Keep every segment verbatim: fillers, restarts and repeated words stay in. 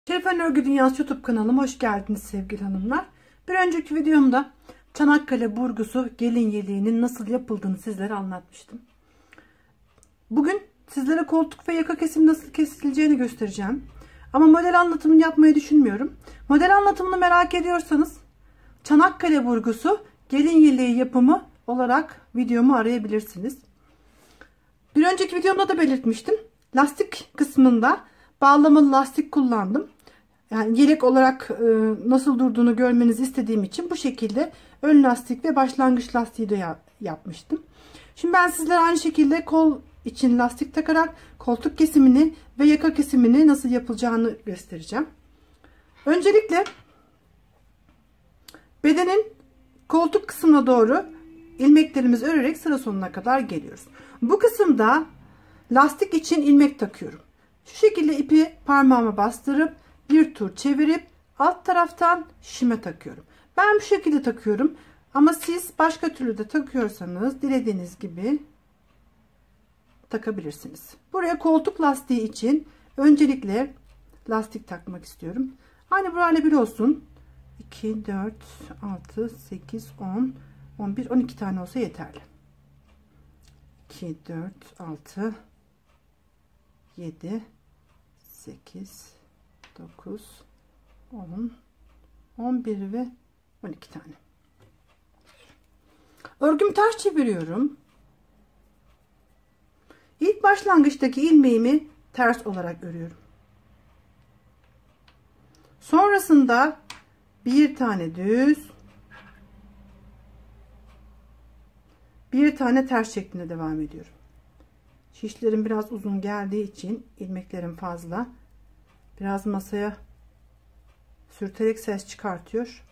Şerifen Örgü Dünyası YouTube kanalıma hoş geldiniz sevgili hanımlar. Bir önceki videomda Çanakkale burgusu gelin yeleğinin nasıl yapıldığını sizlere anlatmıştım. Bugün sizlere koltuk ve yaka kesimi nasıl kesileceğini göstereceğim. Ama model anlatımını yapmayı düşünmüyorum. Model anlatımını merak ediyorsanız Çanakkale burgusu gelin yeleği yapımı olarak videomu arayabilirsiniz. Bir önceki videomda da belirtmiştim. Lastik kısmında bağlamalı lastik kullandım. Yani yelek olarak e, nasıl durduğunu görmenizi istediğim için bu şekilde ön lastik ve başlangıç lastiği de ya, yapmıştım. Şimdi ben sizlere aynı şekilde kol için lastik takarak koltuk kesimini ve yaka kesimini nasıl yapılacağını göstereceğim. Öncelikle bedenin koltuk kısmına doğru ilmeklerimizi örerek sıra sonuna kadar geliyoruz. Bu kısımda lastik için ilmek takıyorum. Şu şekilde ipi parmağıma bastırıp bir tur çevirip alt taraftan şişime takıyorum. Ben bu şekilde takıyorum. Ama siz başka türlü de takıyorsanız dilediğiniz gibi takabilirsiniz. Buraya koltuk lastiği için öncelikle lastik takmak istiyorum. Aynı burayla bir olsun. iki, dört, altı, sekiz, on, on bir, on iki tane olsa yeterli. iki, dört, altı, yedi, sekiz, dokuz, on, on bir ve on iki tane. Örgümü ters çeviriyorum. İlk başlangıçtaki ilmeğimi ters olarak örüyorum. Sonrasında bir tane düz, bir tane ters şeklinde devam ediyorum. Şişlerim biraz uzun geldiği için ilmeklerim fazla. Biraz masaya sürterek ses çıkartıyor.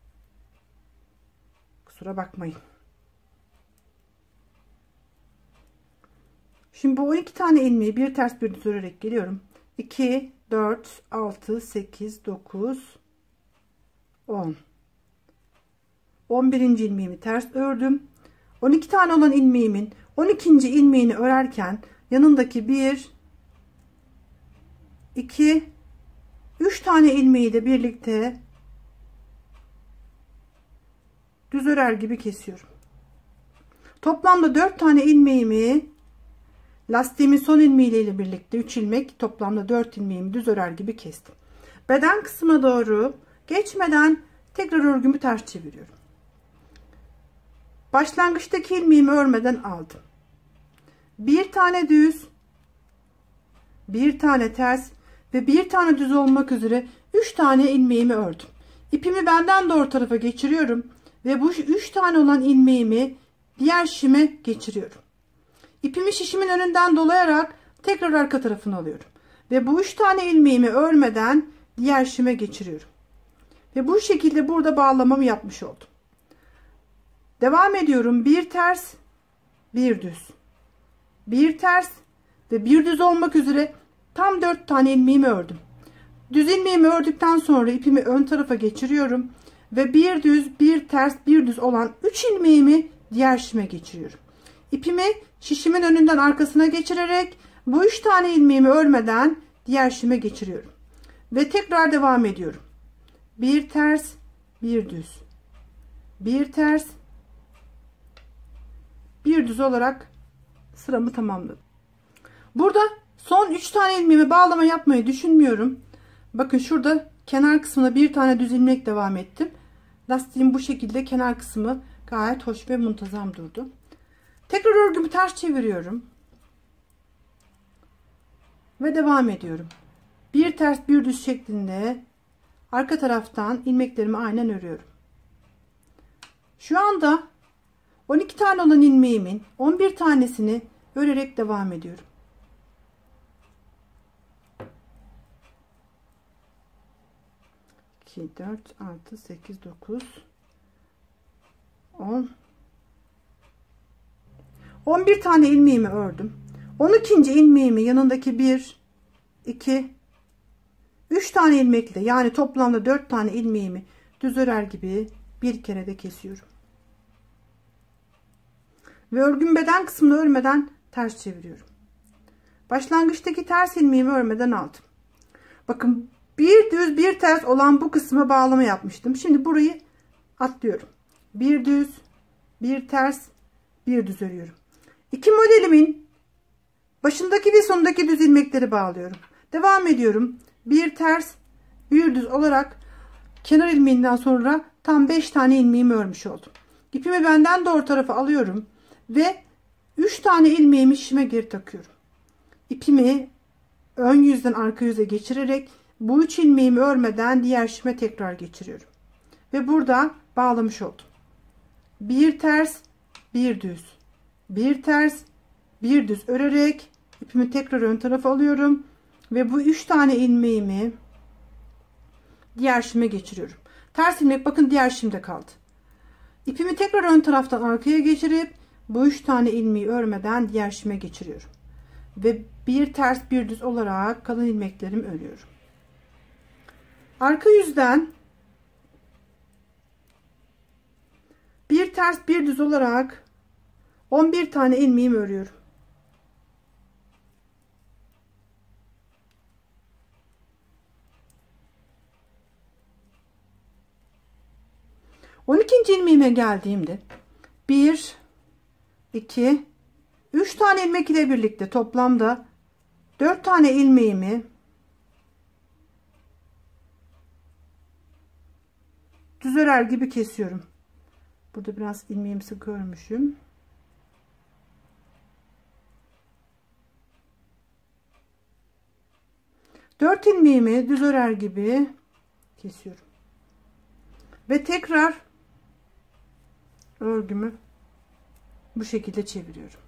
Kusura bakmayın. Şimdi bu on iki tane ilmeği bir ters bir düz örerek geliyorum. iki, dört, altı, sekiz, dokuz, on. on birinci ilmeğimi ters ördüm. on iki tane olan ilmeğimin on ikinci ilmeğini örerken yanındaki bir, iki, üç tane ilmeği de birlikte düz örer gibi kesiyorum. Toplamda dört tane ilmeğimi lastiğimin son ilmeğiyle birlikte üç ilmek, toplamda dört ilmeğimi düz örer gibi kestim. Beden kısmına doğru geçmeden tekrar örgümü ters çeviriyorum. Başlangıçtaki ilmeğimi örmeden aldım. Bir tane düz, bir tane ters ve bir tane düz olmak üzere üç tane ilmeğimi ördüm. İpimi benden doğru tarafa geçiriyorum ve bu üç tane olan ilmeğimi diğer şişime geçiriyorum. İpimi şişimin önünden dolayarak tekrar arka tarafına alıyorum ve bu üç tane ilmeğimi örmeden diğer şişime geçiriyorum. Ve bu şekilde burada bağlamamı yapmış oldum. Devam ediyorum. Bir ters, bir düz, bir ters ve bir düz olmak üzere tam dört tane ilmeğimi ördüm. Düz ilmeğimi ördükten sonra ipimi ön tarafa geçiriyorum ve bir düz, bir ters, bir düz olan üç ilmeğimi diğer şişime geçiriyorum. İpimi şişimin önünden arkasına geçirerek bu üç tane ilmeğimi örmeden diğer şişime geçiriyorum ve tekrar devam ediyorum. Bir ters, bir düz, bir ters, bir düz olarak sıramı tamamladım. Burada son üç tane ilmeğimi bağlama yapmayı düşünmüyorum. Bakın şurada kenar kısmına bir tane düz ilmek devam ettim. Lastiğim bu şekilde kenar kısmı gayet hoş ve muntazam durdu. Tekrar örgümü ters çeviriyorum. Ve devam ediyorum. Bir ters bir düz şeklinde arka taraftan ilmeklerimi aynen örüyorum. Şu anda on iki tane olan ilmeğimin on bir tanesini örerek devam ediyorum. iki, dört, altı, sekiz, dokuz, on. on bir tane ilmeğimi ördüm. on ikinci ilmeğimi yanındaki bir, iki, üç tane ilmekle, yani toplamda dört tane ilmeğimi düz örer gibi bir kere de kesiyorum. Ve örgüm beden kısmını örmeden ters çeviriyorum. Başlangıçtaki ters ilmeğimi örmeden aldım. Bakın Bir düz bir ters olan bu kısma bağlama yapmıştım. Şimdi burayı atlıyorum. Bir düz, bir ters, bir düz örüyorum. İki modelimin başındaki ve sonundaki düz ilmekleri bağlıyorum. Devam ediyorum. Bir ters, bir düz olarak kenar ilmeğinden sonra tam beş tane ilmeğimi örmüş oldum. İpimi benden doğru tarafa alıyorum ve üç tane ilmeğimi şişime geri takıyorum. İpimi ön yüzden arka yüze geçirerek bu üç ilmeğimi örmeden diğer şişime tekrar geçiriyorum. Ve burada bağlamış oldum. Bir ters, bir düz, bir ters, bir düz örerek ipimi tekrar ön tarafa alıyorum ve bu üç tane ilmeğimi diğer şişime geçiriyorum. Ters ilmek bakın diğer şişimde kaldı. İpimi tekrar ön taraftan arkaya geçirip bu üç tane ilmeği örmeden diğer şişime geçiriyorum. Ve bir ters bir düz olarak kalan ilmeklerimi örüyorum. Arka yüzden bir ters bir düz olarak on bir tane ilmeğimi örüyorum. on ikinci ilmeğime geldiğimde bir iki üç tane ilmek ile birlikte toplamda dört tane ilmeğimi düz örer gibi kesiyorum. Burada biraz ilmeğimi sık örmüşüm. dört ilmeğimi düz örer gibi kesiyorum. Ve tekrar örgümü bu şekilde çeviriyorum.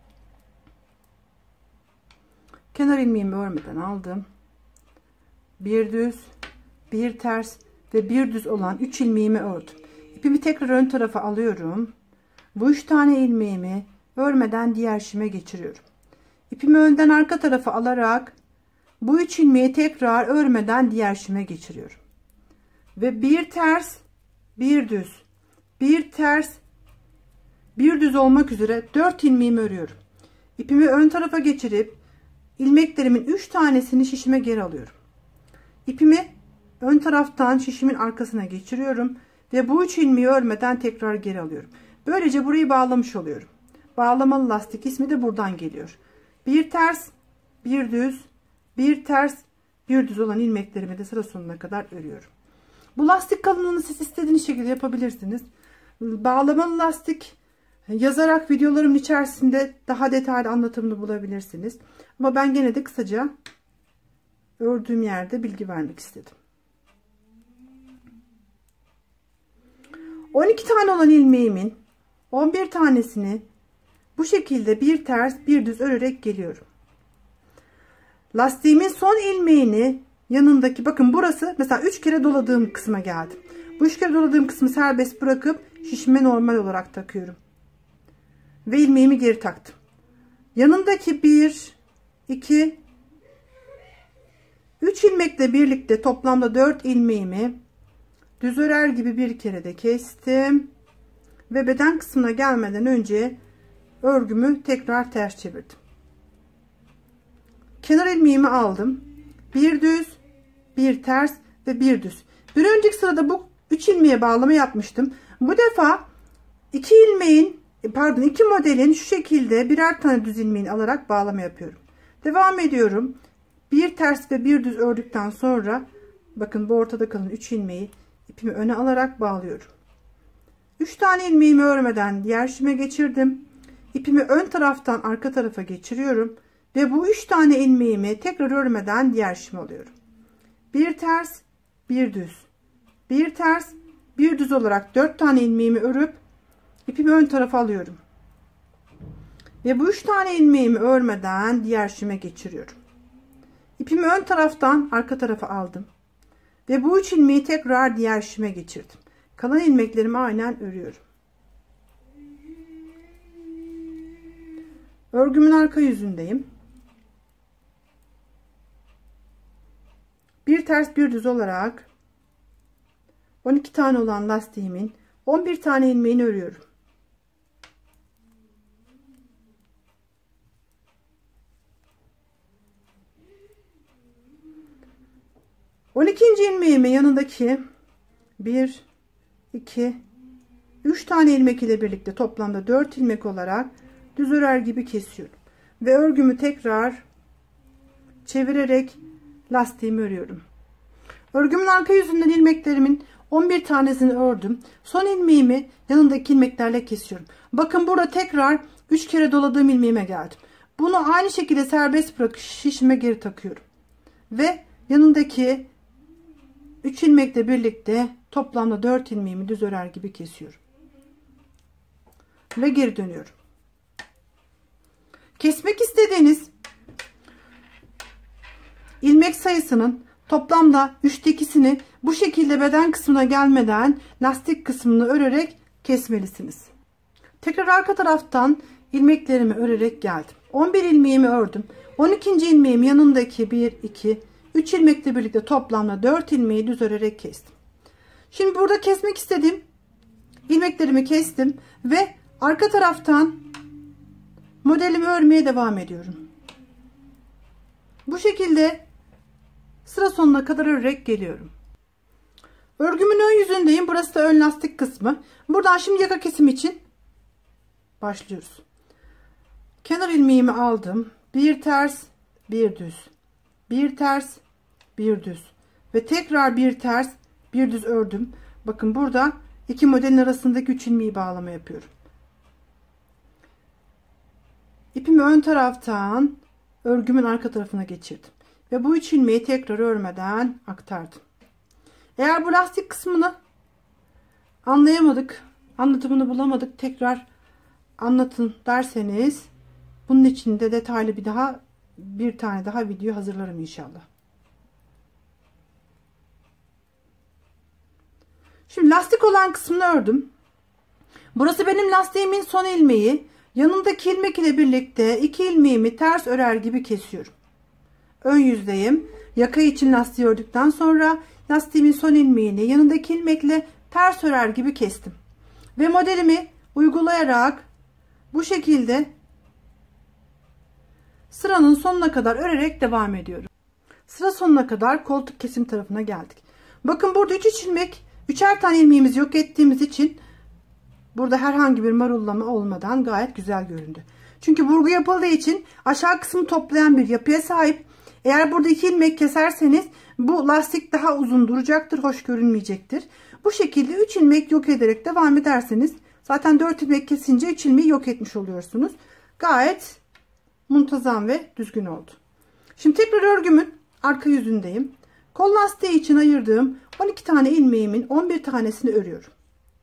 Kenar ilmeğimi örmeden aldım. Bir düz, bir ters ve bir düz olan üç ilmeğimi ördüm. İpimi tekrar ön tarafa alıyorum. Bu üç tane ilmeğimi örmeden diğer şişime geçiriyorum. İpimi önden arka tarafa alarak bu üç ilmeği tekrar örmeden diğer şişime geçiriyorum. Ve bir ters, bir düz, bir ters, bir düz olmak üzere dört ilmeğimi örüyorum. İpimi ön tarafa geçirip ilmeklerimin üç tanesini şişime geri alıyorum. İpimi ön taraftan şişimin arkasına geçiriyorum ve bu üç ilmeği örmeden tekrar geri alıyorum. Böylece burayı bağlamış oluyorum. Bağlamalı lastik ismi de buradan geliyor. Bir ters, bir düz, bir ters, bir düz olan ilmeklerimi de sıra sonuna kadar örüyorum. Bu lastik kalınlığını siz istediğiniz şekilde yapabilirsiniz. Bağlamalı lastik yazarak videolarımın içerisinde daha detaylı anlatımını bulabilirsiniz. Ama ben gene de kısaca ördüğüm yerde bilgi vermek istedim. on iki tane olan ilmeğimin on bir tanesini bu şekilde bir ters bir düz örerek geliyorum. Lastiğimin son ilmeğini yanındaki bakın burası mesela üç kere doladığım kısma geldim. Bu üç kere doladığım kısmı serbest bırakıp şişime normal olarak takıyorum. Ve ilmeğimi geri taktım. Yanındaki bir, iki, üç ilmekle birlikte toplamda dört ilmeğimi düz örer gibi bir kere de kestim. Ve beden kısmına gelmeden önce örgümü tekrar ters çevirdim. Kenar ilmeğimi aldım. Bir düz, bir ters ve bir düz. Bir önceki sırada bu üç ilmeğe bağlama yapmıştım. Bu defa iki ilmeğin pardon iki modelin şu şekilde birer tane düz ilmeğini alarak bağlama yapıyorum. Devam ediyorum. Bir ters ve bir düz ördükten sonra bakın bu ortada kalan üç ilmeği ipimi öne alarak bağlıyorum. üç tane ilmeğimi örmeden diğer şişime geçirdim. İpimi ön taraftan arka tarafa geçiriyorum ve bu üç tane ilmeğimi tekrar örmeden diğer şişime alıyorum. Bir ters, bir düz, bir ters, bir düz olarak dört tane ilmeğimi örüp ipimi ön tarafa alıyorum. Ve bu üç tane ilmeğimi örmeden diğer şişime geçiriyorum. İpimi ön taraftan arka tarafa aldım. Ve bu üç ilmeği tekrar diğer şişime geçirdim. Kalan ilmeklerimi aynen örüyorum. Örgümün arka yüzündeyim. Bir ters bir düz olarak on iki tane olan lastiğimin on bir tane ilmeğini örüyorum. on ikinci ilmeğimi yanındaki bir iki üç tane ilmek ile birlikte toplamda dört ilmek olarak düz örer gibi kesiyorum ve örgümü tekrar çevirerek lastiğimi örüyorum. Örgümün arka yüzünden ilmeklerimin on bir tanesini ördüm. Son ilmeğimi yanındaki ilmeklerle kesiyorum. Bakın burada tekrar üç kere doladığım ilmeğime geldim. Bunu aynı şekilde serbest bırakıp şişime geri takıyorum. Ve yanındaki üç ilmekle birlikte toplamda dört ilmeğimi düz örer gibi kesiyorum. Ve geri dönüyorum. Kesmek istediğiniz ilmek sayısının toplamda üçte ikisini bu şekilde beden kısmına gelmeden lastik kısmını örerek kesmelisiniz. Tekrar arka taraftan ilmeklerimi örerek geldim. on bir ilmeğimi ördüm. on ikinci ilmeğim yanındaki bir iki üç ilmekle birlikte toplamda dört ilmeği düz örerek kestim. Şimdi burada kesmek istediğim ilmeklerimi kestim ve arka taraftan modelimi örmeye devam ediyorum. Bu şekilde sıra sonuna kadar örerek geliyorum. Örgümün ön yüzündeyim. Burası da ön lastik kısmı. Buradan şimdi yaka kesimi için başlıyoruz. Kenar ilmeğimi aldım. Bir ters, bir düz. Bir ters, bir düz. Ve tekrar bir ters, bir düz ördüm. Bakın burada iki modelin arasındaki üç ilmeği bağlama yapıyorum. İpimi ön taraftan örgümün arka tarafına geçirdim. Ve bu üç ilmeği tekrar örmeden aktardım. Eğer bu lastik kısmını anlayamadık, anlatımını bulamadık, tekrar anlatın derseniz bunun için de detaylı bir daha bir tane daha video hazırlarım inşallah. Şimdi lastik olan kısmını ördüm. Burası benim lastiğimin son ilmeği. Yanındaki ilmek ile birlikte iki ilmeğimi ters örer gibi kesiyorum. Ön yüzdeyim. Yaka için lastiği ördükten sonra lastiğimin son ilmeğini yanındaki ilmekle ters örer gibi kestim. Ve modelimi uygulayarak bu şekilde sıranın sonuna kadar örerek devam ediyorum. Sıra sonuna kadar koltuk kesim tarafına geldik. Bakın burada üç üç ilmek, üçer tane ilmeğimizi yok ettiğimiz için burada herhangi bir marullama olmadan gayet güzel göründü. Çünkü burgu yapıldığı için aşağı kısmı toplayan bir yapıya sahip. Eğer burada iki ilmek keserseniz bu lastik daha uzun duracaktır, hoş görünmeyecektir. Bu şekilde üç ilmek yok ederek devam ederseniz zaten dört ilmek kesince üç ilmeği yok etmiş oluyorsunuz. Gayet muntazam ve düzgün oldu. Şimdi tekrar örgümün arka yüzündeyim. Kol lastiği için ayırdığım on iki tane ilmeğimin on bir tanesini örüyorum.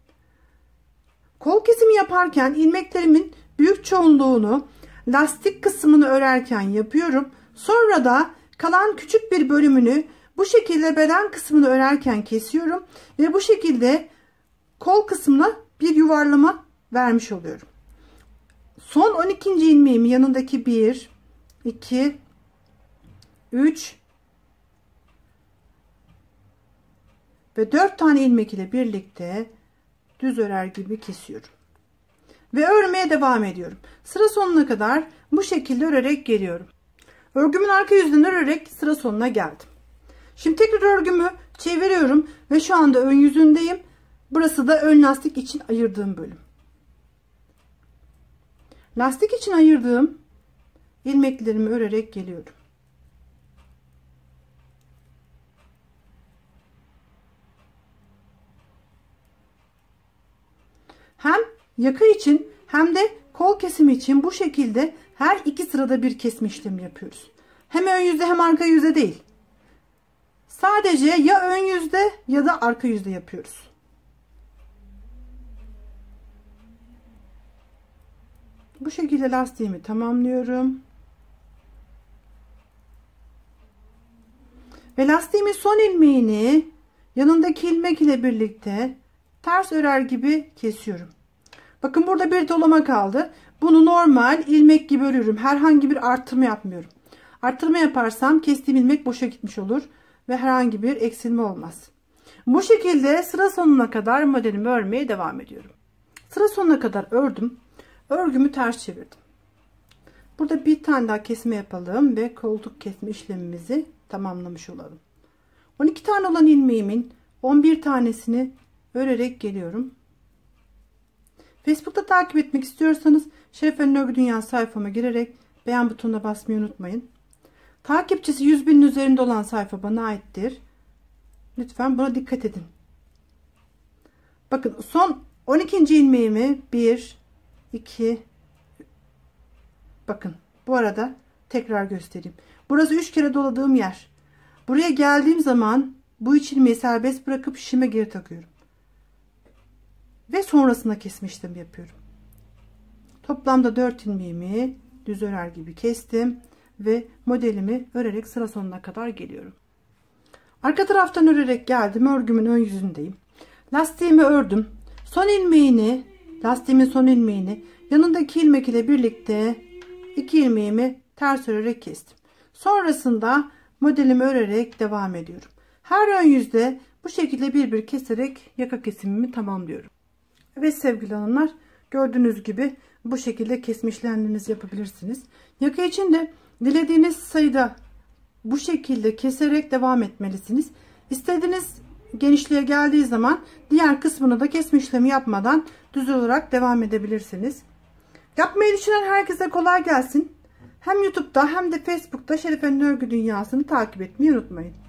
Kol kesimi yaparken ilmeklerimin büyük çoğunluğunu lastik kısmını örerken yapıyorum. Sonra da kalan küçük bir bölümünü bu şekilde beden kısmını örerken kesiyorum. Ve bu şekilde kol kısmına bir yuvarlama vermiş oluyorum. Son on ikinci ilmeğimi yanındaki bir, iki, üç ve dört tane ilmek ile birlikte düz örer gibi kesiyorum. Ve örmeye devam ediyorum. Sıra sonuna kadar bu şekilde örerek geliyorum. Örgümün arka yüzünden örerek sıra sonuna geldim. Şimdi tekrar örgümü çeviriyorum ve şu anda ön yüzündeyim. Burası da ön lastik için ayırdığım bölüm. Lastik için ayırdığım ilmeklerimi örerek geliyorum. Hem yaka için hem de kol kesimi için bu şekilde her iki sırada bir kesme işlemi yapıyoruz. Hem ön yüzde hem arka yüzde değil. Sadece ya ön yüzde ya da arka yüzde yapıyoruz. Bu şekilde lastiğimi tamamlıyorum. Ve lastiğimin son ilmeğini yanındaki ilmek ile birlikte ters örer gibi kesiyorum. Bakın burada bir dolama kaldı. Bunu normal ilmek gibi örüyorum. Herhangi bir arttırma yapmıyorum. Arttırma yaparsam kestiğim ilmek boşa gitmiş olur ve herhangi bir eksilme olmaz. Bu şekilde sıra sonuna kadar modelimi örmeye devam ediyorum. Sıra sonuna kadar ördüm. Örgümü ters çevirdim. Burada bir tane daha kesme yapalım ve koltuk kesme işlemimizi tamamlamış olalım. on iki tane olan ilmeğimin on bir tanesini örerek geliyorum. Facebook'ta takip etmek istiyorsanız Şerefe'nin Örgü Dünyası sayfama girerek beğen butonuna basmayı unutmayın. Takipçisi yüz binin üzerinde olan sayfa bana aittir. Lütfen buna dikkat edin. Bakın son on ikinci ilmeğimi bir iki, bakın bu arada tekrar göstereyim. Burası üç kere doladığım yer. Buraya geldiğim zaman bu iç ilmeği serbest bırakıp şişime geri takıyorum. Ve sonrasında kesme işlemi yapıyorum. Toplamda dört ilmeğimi düz örer gibi kestim ve modelimi örerek sıra sonuna kadar geliyorum. Arka taraftan örerek geldim. Örgümün ön yüzündeyim. Lastiğimi ördüm. Son ilmeğini, lastiğimin son ilmeğini yanındaki ilmek ile birlikte iki ilmeğimi ters örerek kestim. Sonrasında modelimi örerek devam ediyorum. Her ön yüzde bu şekilde bir bir keserek yaka kesimimi tamamlıyorum. Evet sevgili hanımlar, gördüğünüz gibi bu şekilde kesme işlemlerinizi yapabilirsiniz. Yaka için de dilediğiniz sayıda bu şekilde keserek devam etmelisiniz. İstediğiniz genişliğe geldiği zaman diğer kısmını da kesme işlemi yapmadan düz olarak devam edebilirsiniz. Yapmayı düşünen herkese kolay gelsin. Hem YouTube'da hem de Facebook'ta Şerefe'nin Örgü Dünyası'nı takip etmeyi unutmayın.